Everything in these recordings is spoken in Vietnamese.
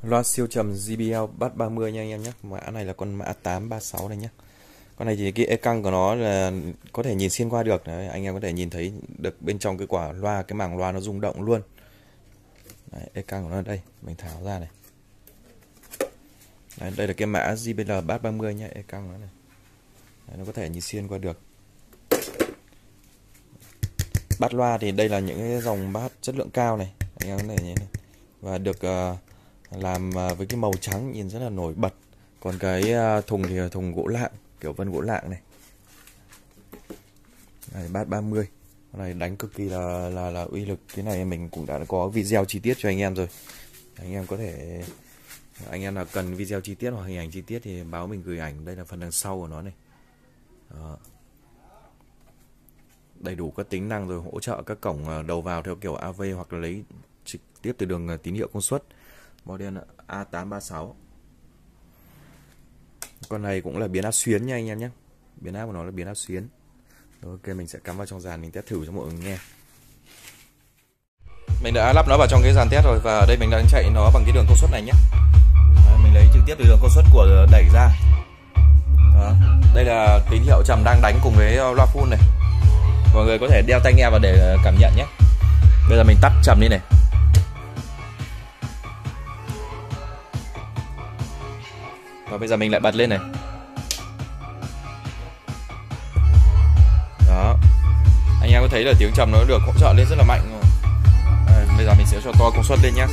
Loa siêu trầm JBL Bass 30 nha anh em nhé. Mã này là con mã 836 này nhé. Con này thì cái e căng của nó là có thể nhìn xuyên qua được. Đấy, anh em có thể nhìn thấy được bên trong cái quả loa, cái màng loa nó rung động luôn. Đấy, e căng của nó ở đây, mình tháo ra này. Đấy, đây là cái mã JBL Bass 30 nhé, e căng nó này. Đấy, nó có thể nhìn xuyên qua được. Bát loa thì đây là những cái dòng bát chất lượng cao này, anh em có thể nhìn này. Và được làm với cái màu trắng nhìn rất là nổi bật. Còn cái thùng thì là thùng gỗ lạng, kiểu vân gỗ lạng này. Này, bát 30. Con này đánh cực kỳ là uy lực. Cái này mình cũng đã có video chi tiết cho anh em rồi. Anh em có thể, anh em nào cần video chi tiết hoặc hình ảnh chi tiết thì báo mình gửi ảnh. Đây là phần đằng sau của nó này. Đó. Đầy đủ các tính năng rồi, hỗ trợ các cổng đầu vào theo kiểu AV hoặc là lấy trực tiếp từ đường tín hiệu công suất. Model A836. Con này cũng là biến áp xuyến nha anh em nhé. Biến áp của nó là biến áp xuyến. Ok, mình sẽ cắm vào trong dàn mình test thử cho mọi người nghe. Mình đã lắp nó vào trong cái dàn test rồi, và ở đây mình đang chạy nó bằng cái đường công suất này nhé. Đấy, mình lấy trực tiếp từ đường công suất của đẩy ra. Đó. Đây là tín hiệu trầm đang đánh cùng với loa full này. Mọi người có thể đeo tai nghe vào để cảm nhận nhé. Bây giờ mình tắt trầm đi này. Và bây giờ mình lại bật lên này. Đó. Anh em có thấy là tiếng trầm nó được hỗ trợ lên rất là mạnh rồi. Bây giờ mình sẽ cho to công suất lên nhé.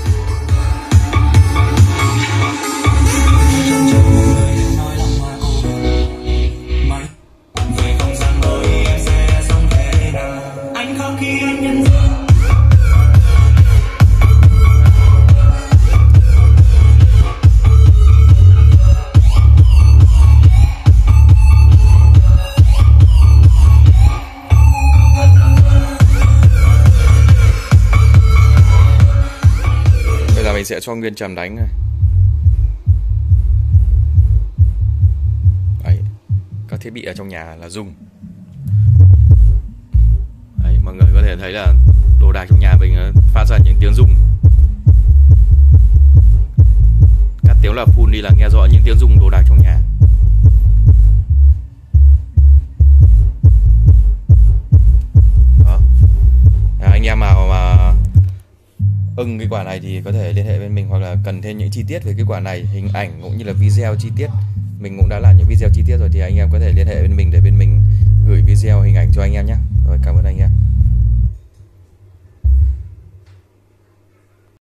Mình sẽ cho nguyên trầm đánh này. Đấy, các thiết bị ở trong nhà là rung. Đấy, mọi người có thể thấy là đồ đạc trong nhà mình phát ra những tiếng rung. Cắt tiếng là full đi là nghe rõ những tiếng rung đồ đạc trong nhà. Đó. Anh em nào mà ưng cái quả này thì có thể liên hệ bên mình, hoặc là cần thêm những chi tiết về cái quả này, hình ảnh cũng như là video chi tiết, mình cũng đã làm những video chi tiết rồi, thì anh em có thể liên hệ bên mình để bên mình gửi video hình ảnh cho anh em nhé. Rồi, cảm ơn anh em.